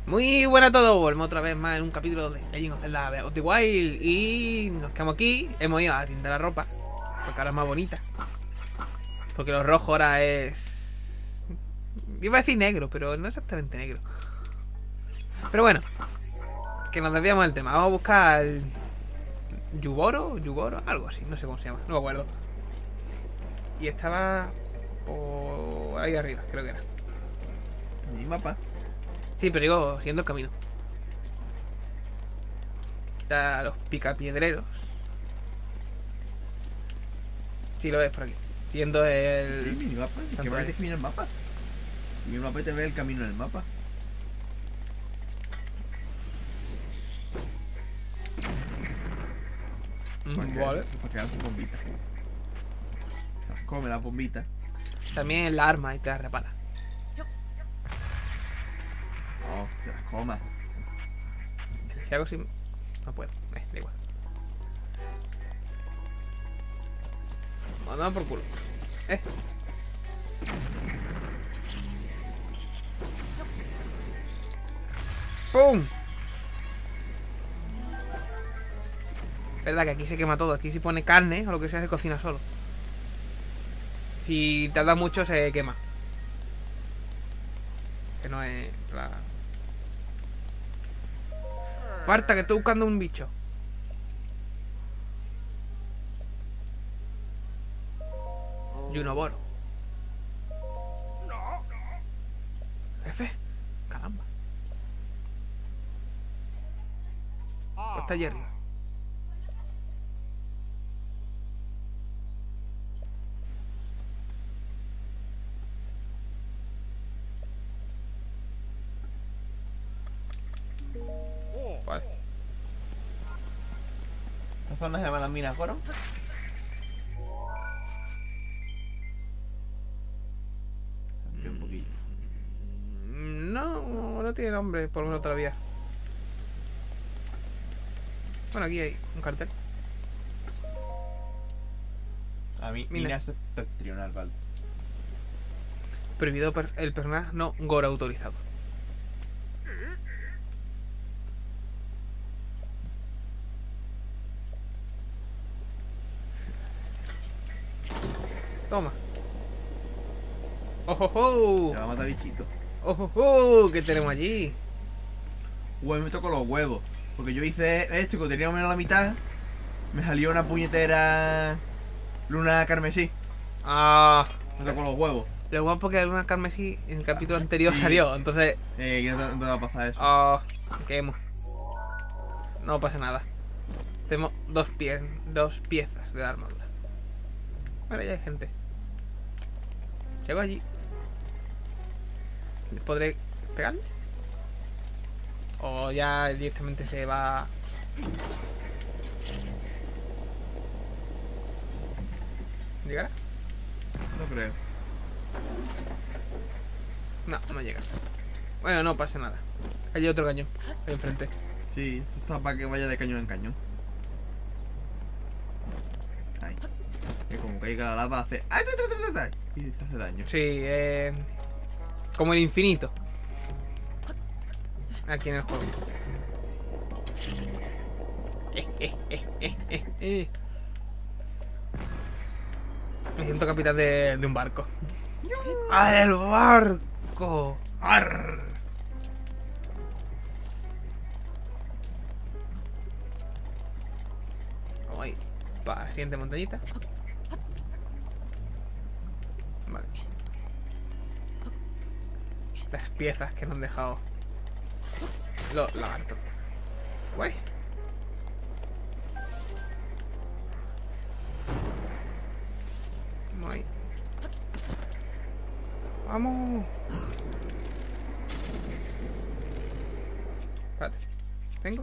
Muy buenas a todos, volvemos otra vez más en un capítulo de Legend of Zelda Breath of the Wild. Y nos quedamos aquí, hemos ido a la tienda de la ropa, porque ahora es más bonita. Porque lo rojo ahora es... iba a decir negro, pero no exactamente negro. Pero bueno, que nos desviamos del tema, vamos a buscar... Yugoro, algo así, no sé cómo se llama, no me acuerdo. Y estaba... por ahí arriba, creo que era. Mi mapa. Sí, pero digo, siguiendo el camino. Está los picapiedreros. Sí, lo ves por aquí. Siguiendo Sí, el... mi mapa. ¿Qué Santuario. más te camina el mapa? Mi mapa te ve el camino en el mapa. Vale. Para quedar tus bombitas. Se las come las bombitas. También la arma y te la repara. Oh, se las coma. Si hago así... no puedo. Da igual. Vamos a dar por culo. ¡Pum! Verdad que aquí se quema todo. Aquí si pone carne o lo que sea se cocina solo. Si tarda mucho se quema. Que no es la... Marta, que estoy buscando un bicho. Junoboro. Jefe. Caramba. ¿O está allí arriba? Vale. Esta zona se llama las minas Goron. Un poquillo. No tiene nombre, por lo menos todavía. Bueno, aquí hay un cartel. A mí, Mina. minas septentrional, vale. Prohibido el personaje no Goro autorizado. Toma. ¡Ojojo! Se va a matar bichito. ¡Ojojo! ¿Qué tenemos allí? Uy, me tocó los huevos. Porque yo hice esto y cuando tenía menos la mitad, me salió una puñetera luna carmesí. Ah, Me tocó los huevos. lo guapo que alguna carmesí en el capítulo anterior Sí. salió, entonces... Que no te va a pasar eso. Ah, quemo. No pasa nada. Tenemos dos piezas de la armadura. Vale, ya hay gente. Llego allí. ¿Les podré pegarle? O ya directamente se va... ¿Llegará? No creo. No llega. Bueno, no pasa nada. Hay otro cañón ahí enfrente. Sí, esto está para que vaya de cañón en cañón. Ahí. Que como caiga la lava hace... ¡Ay, y te hace daño. Sí, como el infinito. Aquí en el juego. Me siento capitán de un barco. ¡Ah, el barco! ¡Arr! Vamos ahí. Para la siguiente montañita. Vale. Las piezas que nos han dejado los lagartos. Guay. Vamos ahí. ¡Vamos! Espérate. ¿Tengo?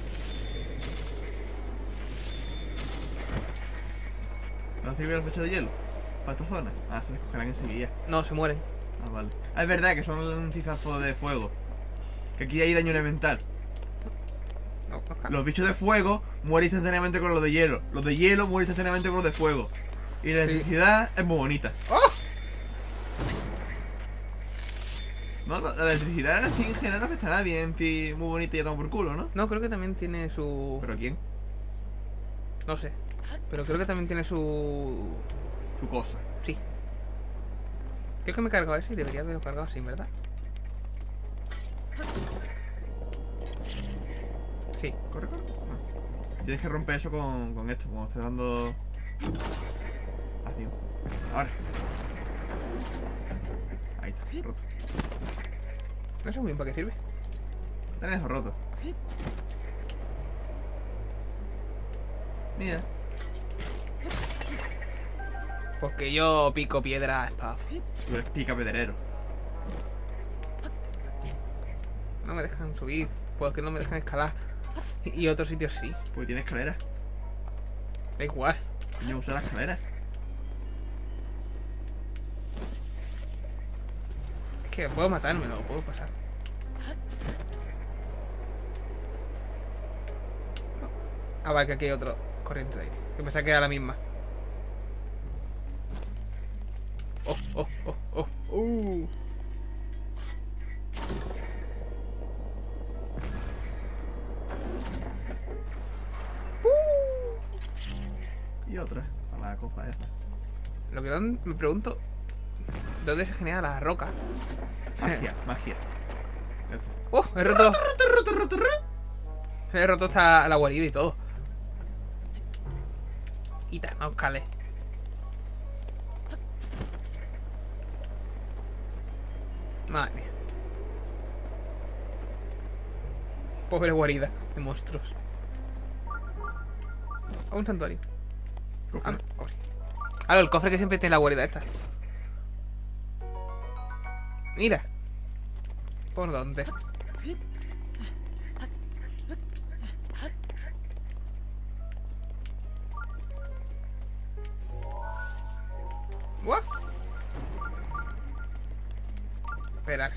¿No sirve la flecha de hielo? ¿Para esta zona? Ah, se descogerán enseguida. No, se mueren. Ah, vale. Ah, es verdad que son un cizazo de fuego. Que aquí hay daño elemental. No, no, Los bichos de fuego mueren instantáneamente con los de hielo. Los de hielo mueren instantáneamente con los de fuego. Y la Sí. electricidad es muy bonita. ¡Oh! No, la electricidad en general no afecta a nadie, en fin, muy bonita y ya toma por culo, ¿no? No, creo que también tiene su... ¿Pero quién? No sé. Pero creo que también tiene su... Su cosa. Sí. Creo que me he cargado ese y debería haberlo cargado así, ¿verdad? Sí. Corre, corre. Ah. Tienes que romper eso con esto, como estés dando... Así. Ahora. Ahí está, roto. No sé muy bien para qué sirve. Tenés eso roto. Mira. Porque yo pico piedra a espada. Tú eres pica pedrero. No me dejan subir. Porque no me dejan escalar. Y otros sitios sí. Porque tiene escalera. Da igual. Yo uso la escalera. Es que puedo matármelo, puedo pasar. Ah, vale, que aquí hay otro corriente de aire. Que pensaba que era la misma. Oh, oh, oh, oh, Y otra. Para la cosa esa. Lo que no me pregunto, ¿dónde se genera la roca? Magia, magia. Ya está. ¡Oh! He roto. He roto hasta la guarida y todo. Quita, no escales. Madre mía. Pobre guarida de monstruos. A un santuario. Cofre. Ah, no, cofre. Ahora el cofre que siempre tiene la guarida esta. Mira. ¿Por dónde? ¿What? Esperar.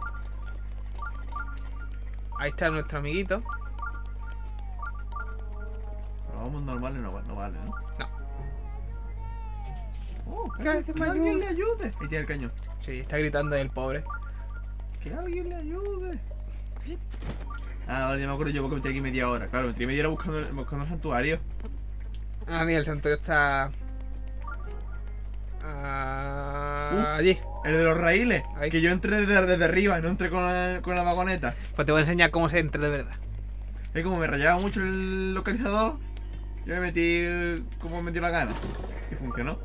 Ahí está nuestro amiguito. Pero vamos normales no vale, ¿no? No. Oh, Que alguien me alguien ayude. le ayude. Ahí tiene el cañón. Sí, está gritando el pobre. Que alguien le ayude. Ah, vale, ya me acuerdo yo porque me tiré aquí media hora. Claro, me tiré media hora buscando el santuario. Ah, mira, el santuario está... allí. El de los raíles. Ahí. Que yo entré desde arriba, no entré con la vagoneta. Pues te voy a enseñar cómo se entra de verdad. Es como me rayaba mucho el localizador. Yo me metí como me dio la gana. Y funcionó.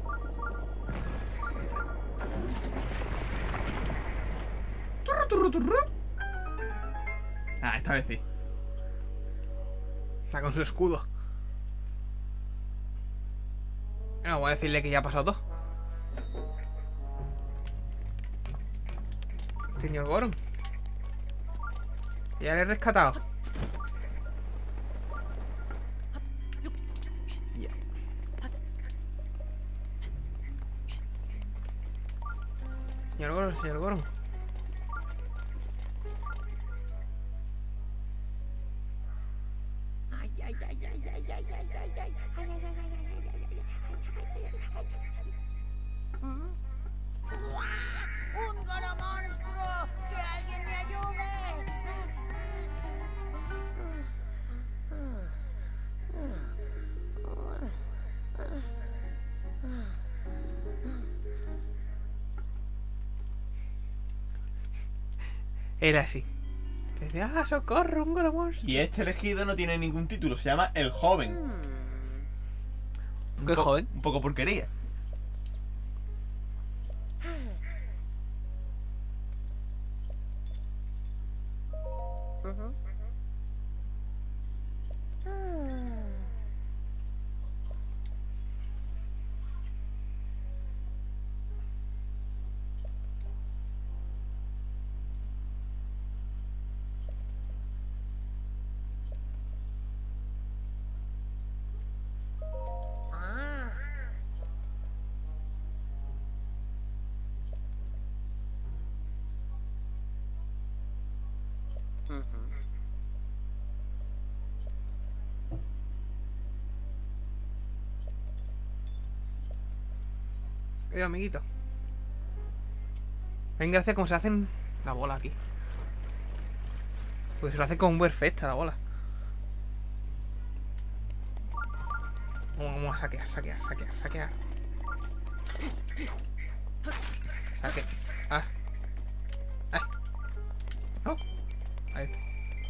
Turru, turru, turru. Ah, esta vez sí. Está con su escudo. No, voy a decirle que ya ha pasado todo. Señor Goron. Ya le he rescatado. Ya. Señor Goron, señor Goron. ¡Un Goro monstruo! ¡Que alguien me ayude! Era así. Que decía, ¡ah, socorro, un Goron monstruo! Y este elegido no tiene ningún título, se llama El Joven. ¿Qué joven? Un poco porquería. Amiguito. Ven, gracias, cómo se hacen la bola aquí. Pues se lo hace con perfecta la bola. Vamos a saquear. Saque. Ah. Ay. No. Ahí está.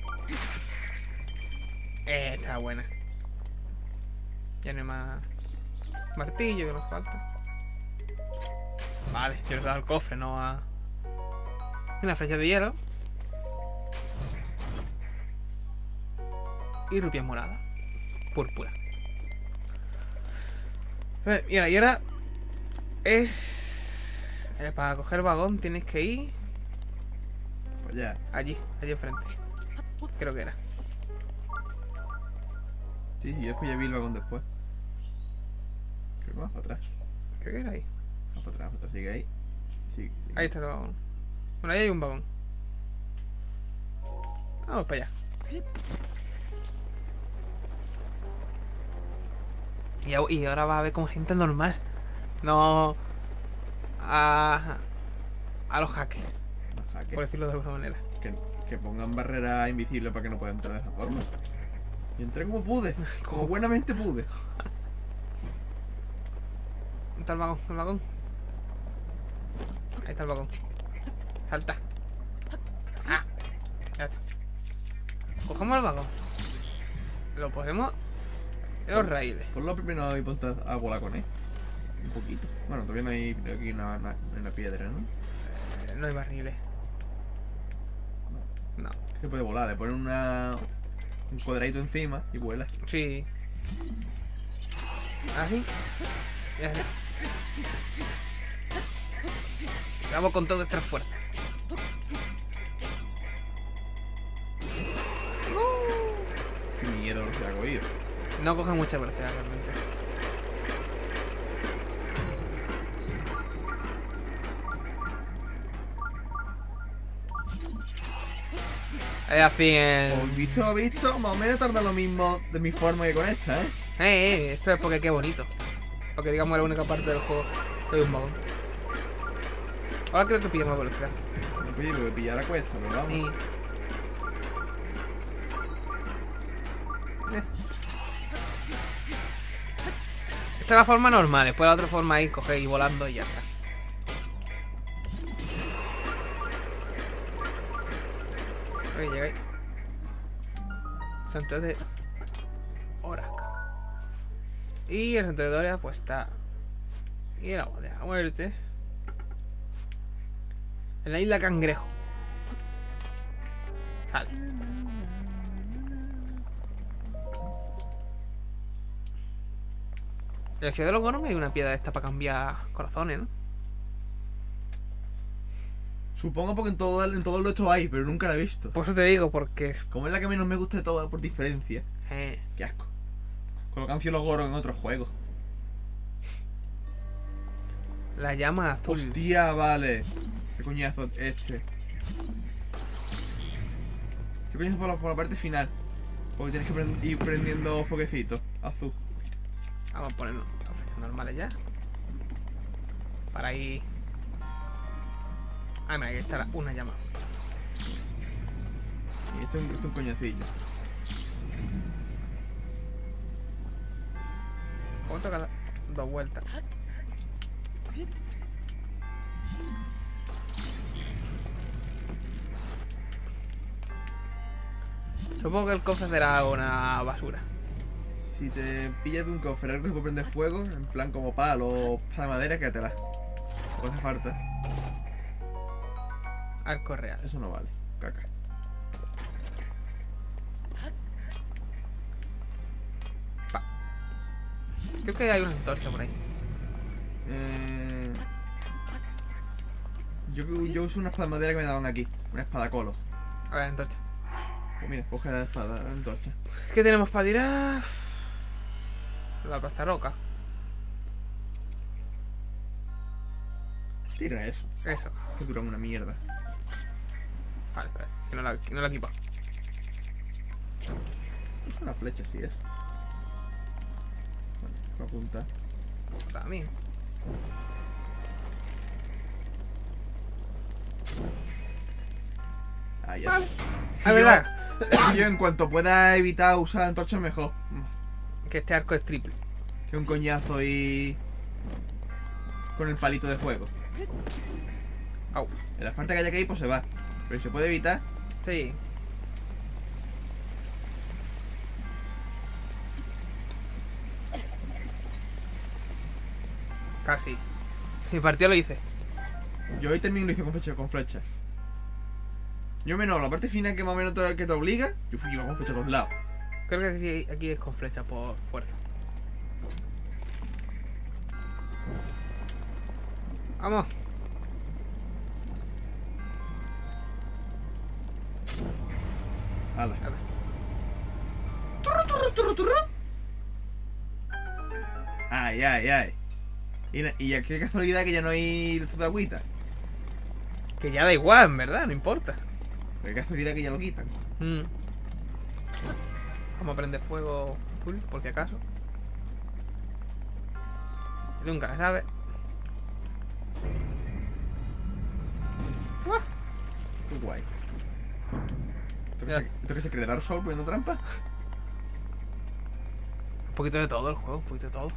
Está buena. Ya no hay más martillo que nos falta. Vale, yo le he dado al cofre, no a... Una flecha de hielo. Y rupias moradas. Púrpura. Y ahora es... para coger el vagón tienes que ir... Pues ya. allí enfrente. Creo que era. Sí, yo después ya vi el vagón después. Creo que más para atrás. Creo que era ahí. Más para atrás, sigue ahí. Sigue. Ahí está el vagón. Bueno, ahí hay un vagón. Vamos para allá. Y ahora va a ver como gente normal. No a los hackers, Los hackers. por decirlo de alguna manera. Que pongan barreras invisibles para que no puedan entrar de esa forma. Y entré como pude. Como buenamente pude. ¿Dónde está el vagón? ¿El vagón? Ahí está el vagón. Salta. Ah, ya está. Cogemos el vagón. Lo ponemos en los raíles. Ponlo primero y ponte a volar con él. Un poquito. Bueno, todavía no hay aquí una piedra, ¿no? No hay barriles. No. Se puede volar, le ponen un cuadradito encima y vuela. Sí. Así. Ya está. Vamos con todo nuestra fuerza. Qué miedo se ha cogido. No coge mucha velocidad realmente. Es así Pues visto, más o menos tarda lo mismo de mi forma que con esta, ¿eh? esto es porque qué bonito. Porque digamos es la única parte del juego que hay un vagón. Ahora creo que pillamos velocidad. No pillo, que pillar a cuesta, pero vamos. Y... Esta es la forma normal, después la otra forma es coger y volando y ya está. Ok, llegáis. Santuario de Oraka. Y el santuario de Doria pues está. Y el agua de la muerte. En la isla Cangrejo. Sale. En la ciudad de los Goron hay una piedra de esta para cambiar corazones, ¿no? Supongo porque en todo el resto hay, pero nunca la he visto. Por eso te digo, porque... Como es la que menos me gusta de todas por diferencia. Qué asco. Colocan los Goron en otros juegos. La llama azul. Hostia, vale. Qué coñazo este. Qué coñazo por la parte final. Porque tienes que ir prendiendo foquecitos azul. Vamos a ponernos las flechas normales ya. Para ir... Ah, mira, ahí está una llama. Y esto es un coñacillo. ¿Cuánto cada 2 vueltas? Supongo que el cofre será una basura. Si te pillas de un cofre algo que puede prender fuego, en plan como palo o de madera, quédatela. No hace falta. Arco real. Eso no vale. Caca. Creo que hay una antorcha por ahí. Yo uso una espada de madera que me daban aquí. Una espada colo. A ver, antorcha. Pues mira, coge la espada, la antorcha. ¿Qué tenemos para tirar? La plasta roca. Tira eso. Eso. Que dura una mierda. Vale, espera. Que no la equipa. Es una flecha, sí es. Vale, voy a apuntar. Ahí ya. Vale. Y Es verdad yo en cuanto pueda evitar usar antorchas mejor. que este arco es triple. Que un coñazo y... con el palito de fuego. Au. En las partes que haya que ir, pues se va. Pero si se puede evitar... Sí. Casi. Mi partido lo hice. Yo hoy también lo hice con flechas. Yo menos la parte final que más o menos que te obliga, yo fui con flechas a todos lados. Creo que aquí es con flecha por fuerza. Vamos. Hala. A ver. Ay, ay, ay. Y qué casualidad que ya no hay de esta agüita. Que ya da igual, en verdad, no importa. Qué casualidad que ya lo quitan. Mm. Vamos a prender fuego full, por si acaso. Nunca, ¿sabes? ¡Guau! Qué guay. Ya. ¿Esto que se cree Dark Souls poniendo trampa? Un poquito de todo el juego, un poquito de todo.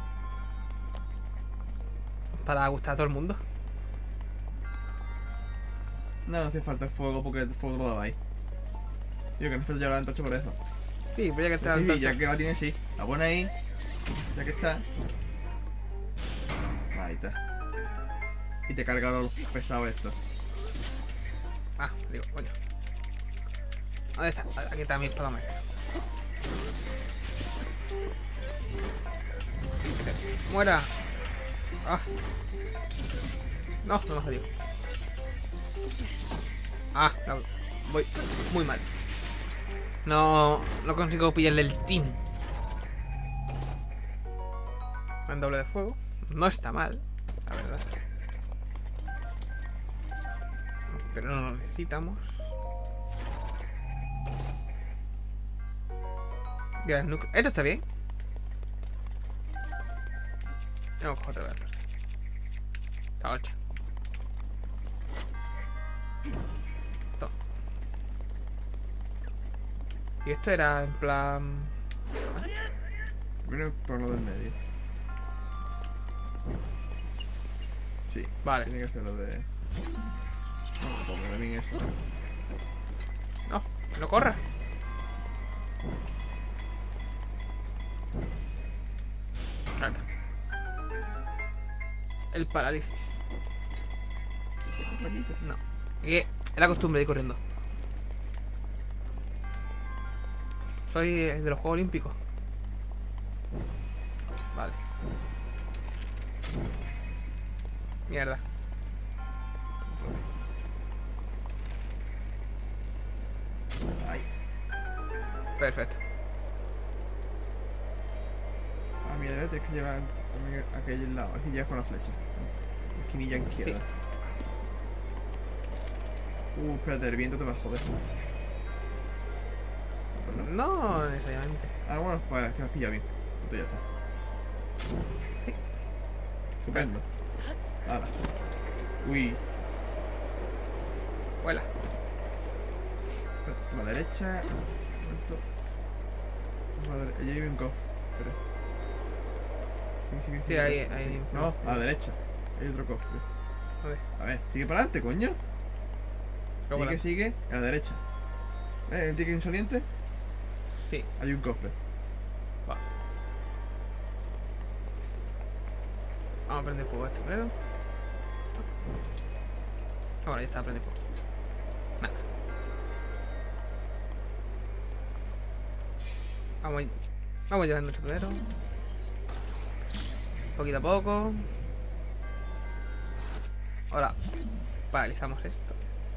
Para gustar a todo el mundo. No, no hace falta el fuego porque el fuego lo daba ahí. Yo que no falta llevar la antorcha por eso. Sí, voy a que te Pues sí, ya que la tienes, sí. La pone ahí. Ya que está. Ahí está. Y te carga los pesados estos. Ah, digo, coño. ¿Dónde está? Aquí está mi espada maestra. ¡Muera! ¡Ah! No, no me ha salido. Ah, no, voy muy mal. No consigo pillarle el team. En doble de fuego. No está mal, la verdad. Pero no lo necesitamos. Gran núcleo. Esto está bien. Tengo que coger otra vez. La 8. Toma. Y esto era en plan... Primero por lo del medio. Sí. Vale. Tiene que hacer lo de... No, ponme también eso. No, que no corra. Ahí está. El parálisis. No. Es la costumbre de ir corriendo. Soy de los Juegos Olímpicos. Vale. Mierda. Ay. Perfecto. Ah, mira, debe tener que llevar también aquel lado. Aquí llevas con la flecha. Esquinilla izquierda. Espérate, el viento te va a joder. Pues no. No necesariamente. Ah, bueno, pues que me has pillado bien. Esto ya está. Estupendo. Hala. Uy. Vuela. A la derecha. Esto. Allí hay un cofre. Sí, ahí. No, a la derecha. Hay otro cofre. A ver. A ver, sigue para adelante, coño. ¿Cómo Sigue, la- sigue. A la derecha. ¿Un ticket insolente? Sí, Hay un cofre. va. Vamos a prender fuego esto primero. Ahora ya está, prende fuego. Nada. Vamos llevando esto primero. Poquito a poco. Ahora paralizamos esto.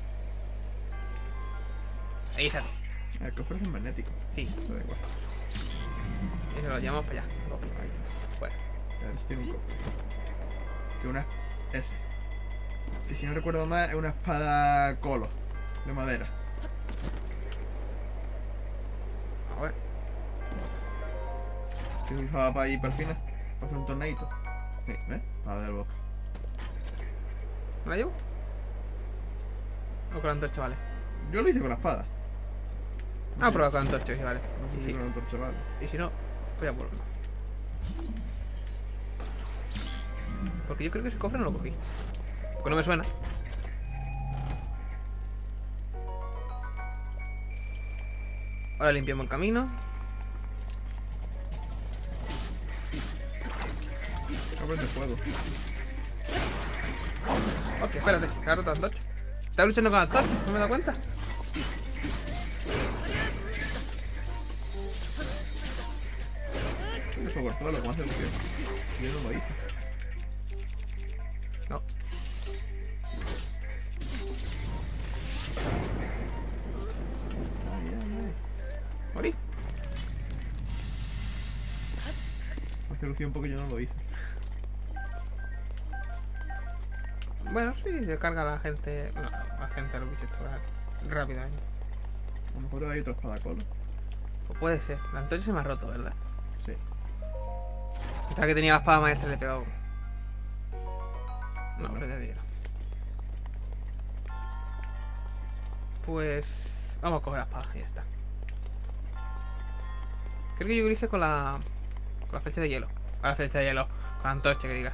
Ahí está. El cofre es magnético. Sí, Eso da igual. y se lo llevamos para allá. Luego. Ahí está. Bueno. A ver si tiene un cofre. Que una... Ese. Y si no recuerdo mal, es una espada colo. De madera. A ver. Que se usaba para ir para el final. Para hacer un torneito. Sí, ¿ves? Para dar boca. ¿Me la llevo? O con la antorcha, vale. Yo lo hice con la espada. Ah, prueba con antorcha, sí, vale. No Y sé sí. si con la antorcha vale. Y si no, voy a por uno. Porque yo creo que ese cofre no lo cogí. Porque no me suena. Ahora limpiamos el camino. No prende fuego. Hostia, espérate, que ha roto la antorcha. Estaba luchando con la antorcha, no me he dado cuenta. Eso cortado lo que más hace tío. Yo no lo hice. No. Ay, ay, ay. Morí. Hace ilusión porque yo no lo hice. Bueno, sí, se carga la gente. No, la gente los bichos rápidamente. A lo mejor hay otra espada cola. Pues puede ser. La antorcha se me ha roto, ¿verdad? Sí. Esta que tenía la espada maestra le he pegado. No, pero te digo. Pues. Vamos a coger la espada y ya está. Creo que yo lo hice con la. Con la flecha de hielo. Con la flecha de hielo. Con la antorcha que diga.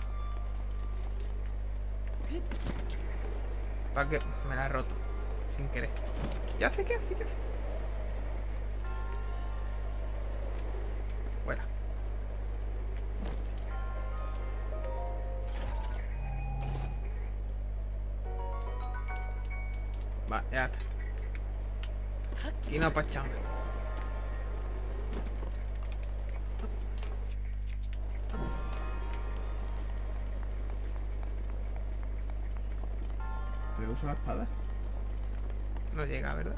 Para que me la he roto. Sin querer. ¿Qué hace? ¿Qué hace? ¿Qué hace? Bueno. Va, ya está. Y no pachamos. ¿Pero uso la espada? No llega, ¿verdad?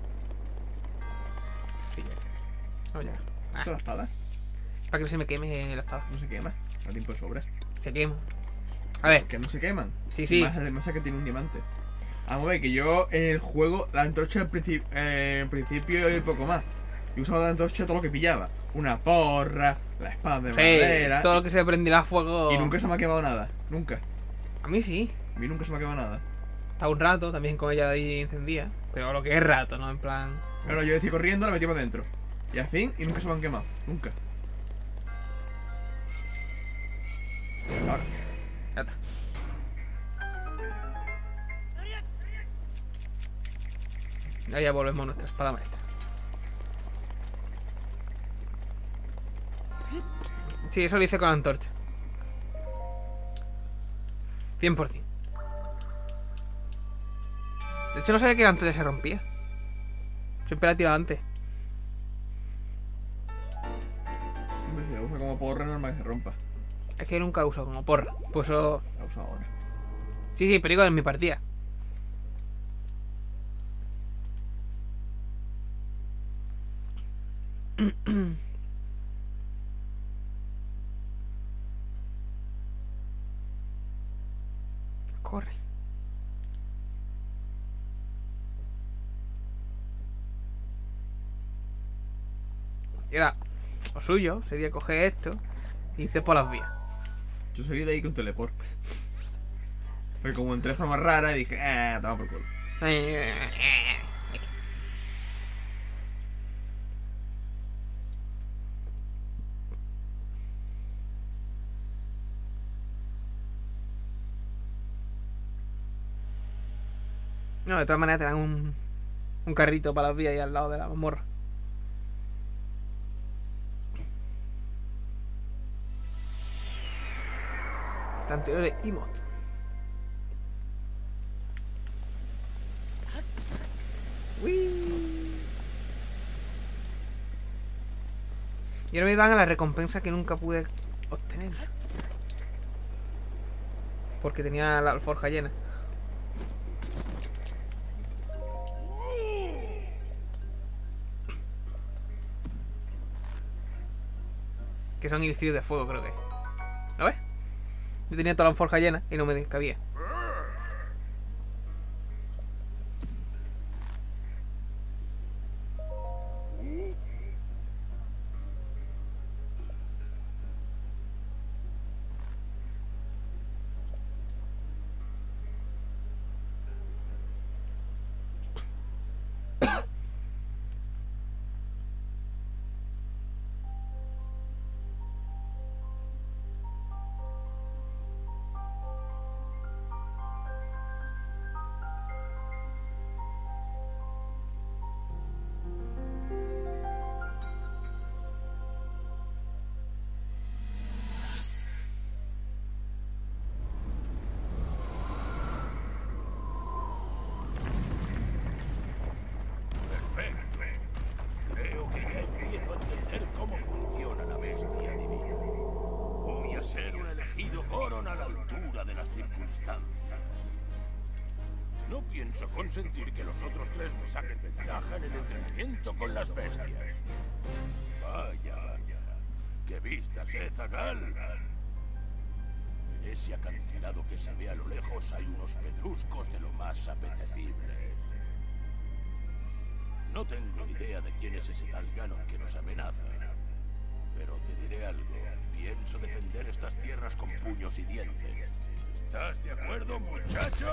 Sí llega. No llega. Ah, ¿Uso la espada? para que no se me queme la espada. No se quema. A tiempo de sobra. Se quema. A ver. Que no se queman. Sí, sí. Además que tiene un diamante. Vamos a ver que yo en el juego la antorcha en principio y poco más. Y usaba la antorcha todo lo que pillaba. Una porra, la espada de Sí, madera. todo lo que se prenderá a fuego. Y nunca se me ha quemado nada. Nunca. A mí sí. A mí nunca se me ha quemado nada. Está un rato también con ella ahí encendida. Pero lo que es rato, ¿no? En plan. Bueno, yo decía corriendo, la metí para adentro. Y al fin, y nunca se me han quemado. Nunca. Ahora. Ya está. Ahora ya volvemos a nuestra espada maestra. Sí, eso lo hice con la antorcha. 100%. De hecho, no sabía que la antorcha se rompía. Siempre la he tirado antes. Hombre, si la usa como porra, normal que se rompa. Es que nunca uso como porra. Pues eso. La usa ahora. Sí, sí, pero digo en mi partida. Corre. Y ahora, lo suyo sería coger esto y irte por las vías. Yo salí de ahí con teleport. Pero como entré de forma rara, dije, toma por culo. No, de todas maneras te dan un carrito para las vías ahí al lado de la mazmorra. Anteriores emote. Uy. Y ahora me dan a la recompensa que nunca pude obtener. Porque tenía la alforja llena. Que son ilicios de fuego, creo que. ¿Lo ves? Yo tenía toda la alforja llena y no me cabía. No pienso consentir que los otros tres me saquen ventaja en el entrenamiento con las bestias. Vaya, vaya. ¡Qué vistas, Zagal! En ese acantilado que se ve a lo lejos hay unos pedruscos de lo más apetecibles. No tengo ni idea de quién es ese tal Ganon que nos amenaza. Pero te diré algo. Pienso defender estas tierras con puños y dientes. ¿Estás de acuerdo, muchacho?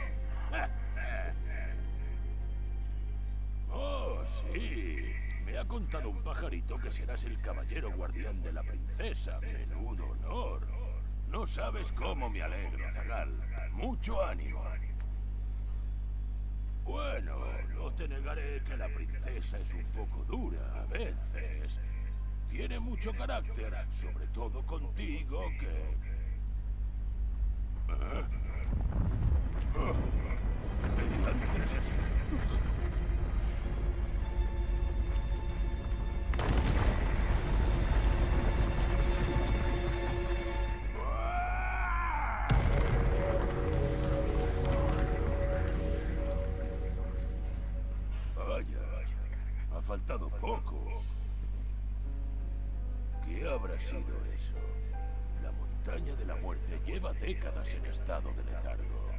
Oh, sí. Me ha contado un pajarito que serás el caballero guardián de la princesa. Menudo honor. No sabes cómo me alegro, Zagal. Mucho ánimo. Bueno, no te negaré que la princesa es un poco dura a veces. Tiene mucho carácter, sobre todo contigo, que... ¿Eh? Oh, ¿qué diantres es eso? Ha faltado poco. ¿Qué habrá sido eso? La montaña de la muerte lleva décadas en estado de letargo.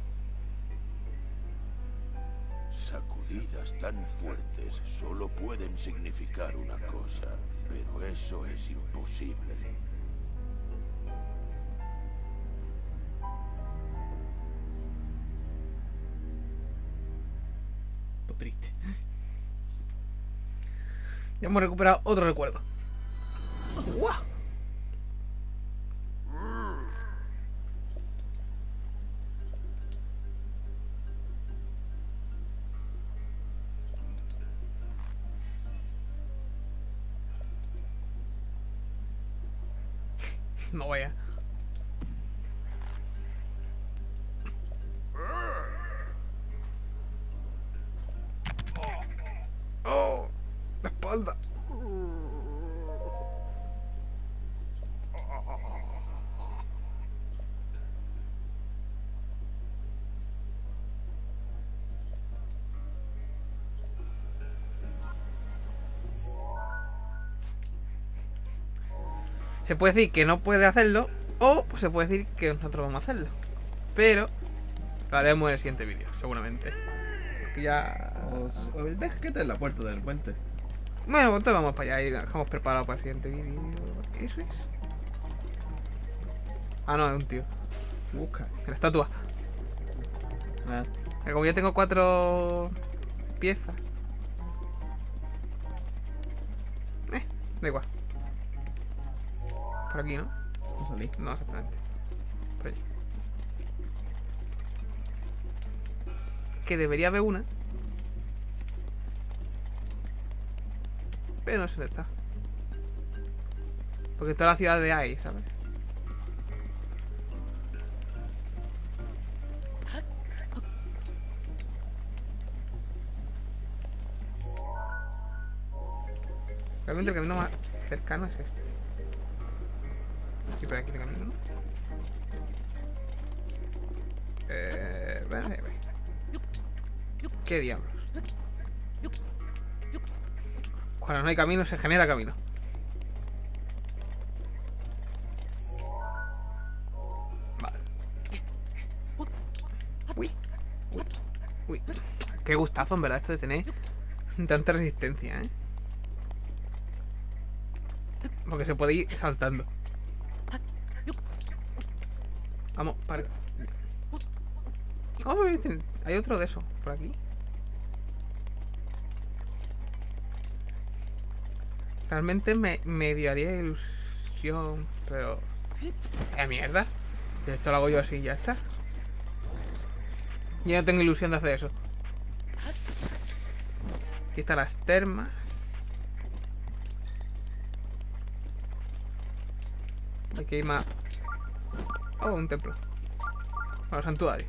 Sacudidas tan fuertes solo pueden significar una cosa, pero eso es imposible. Todo triste. Ya hemos recuperado otro recuerdo. ¡Guau! No vaya. ¡Oh! La espalda. Se puede decir que no puede hacerlo, o se puede decir que nosotros vamos a hacerlo. Pero lo haremos en el siguiente vídeo, seguramente. Porque ya... Deja que te en la puerta del puente. Bueno, pues entonces vamos para allá y dejamos preparado para el siguiente vídeo. ¿Qué eso es? Ah, no, es un tío. Busca. La estatua. Ah, Como ya tengo 4 piezas. Da igual. Por aquí, ¿no? no salí. No, exactamente. Por allí. Que debería haber una. Pero no sé dónde está. Porque en toda la ciudad de ahí, ¿sabes? Realmente el camino más cercano es este. Sí, por aquí el camino, ¿no? Vale. ¿Qué diablos? Cuando no hay camino, se genera camino. Vale. Uy. Uy. Uy. Qué gustazo, en verdad, esto de tener tanta resistencia, ¿eh? Porque se puede ir saltando. Vamos, para. Oh, hay otro de eso por aquí. Realmente me dio ilusión, pero... mierda. Esto lo hago yo así y ya está. Yo no tengo ilusión de hacer eso. Aquí están las termas. Aquí hay más... Oh, un templo. Bueno, santuario.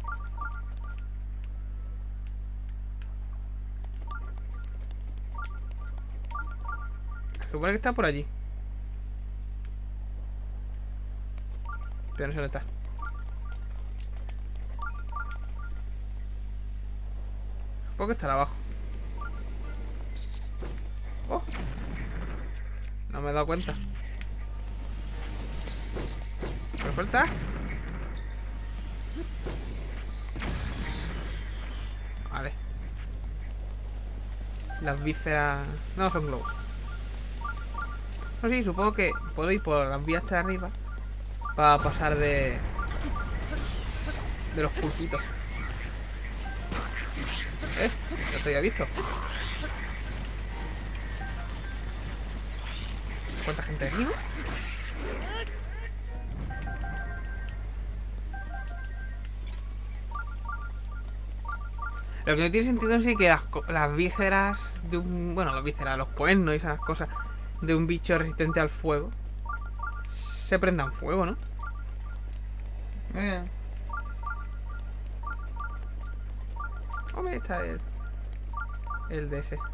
Se supone que está por allí. Pero no sé dónde está. Supongo que estará abajo. Oh. No me he dado cuenta. ¿Me falta? Vale. Las vísceras... No, son globos. No, sí, supongo que puedo ir por las vías de arriba para pasar de los pulpitos. Ya te había visto. ¿Cuánta gente hay aquí, no? Lo que no tiene sentido es que las vísceras de un... Bueno, las vísceras, los cuernos y esas cosas de un bicho resistente al fuego se prendan fuego, ¿no? Hombre, está el de ese.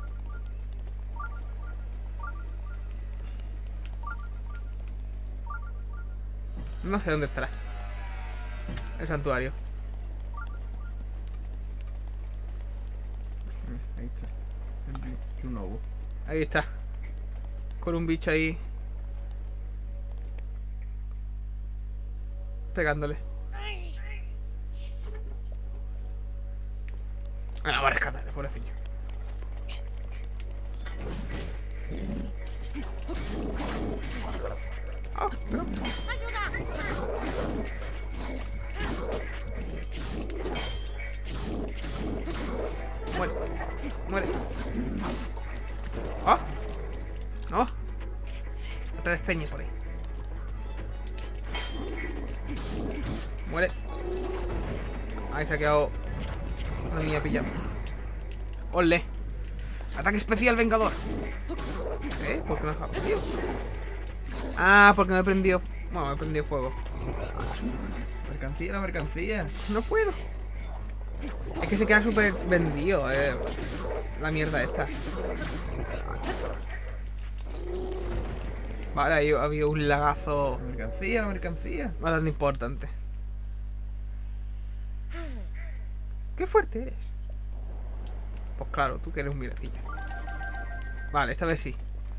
No sé dónde estará el santuario. Ahí está. Un lobo. Ahí está. Con un bicho ahí pegándole. Bueno, va a rescatarle, pobrecillo. Oh, pero... Muere. Muere. ¡Oh! ¡No! No te despeñes por ahí. Muere. Ahí se ha quedado. La mía pillado. ¡Ole! ¡Ataque especial, Vengador! ¿Por qué no has aprendido? Ah, porque me he prendido. Bueno, me he prendido fuego. Mercancía, la mercancía. No puedo. Es que se queda súper vendido, la mierda esta. Vale, ahí había un lagazo La mercancía, la mercancía. bastante importante. Qué fuerte eres. Pues claro, tú que eres un mirecilla. Vale, esta vez sí.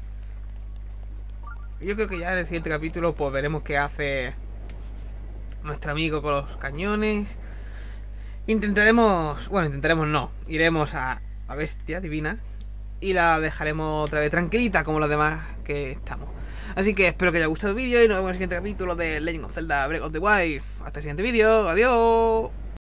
Yo creo que ya en el siguiente capítulo pues veremos qué hace nuestro amigo con los cañones. Intentaremos... Bueno, intentaremos no. Iremos a la bestia divina y la dejaremos otra vez tranquilita como los demás que estamos. Así que espero que haya gustado el vídeo y nos vemos en el siguiente capítulo de Legend of Zelda Breath of the Wild. Hasta el siguiente vídeo. Adiós.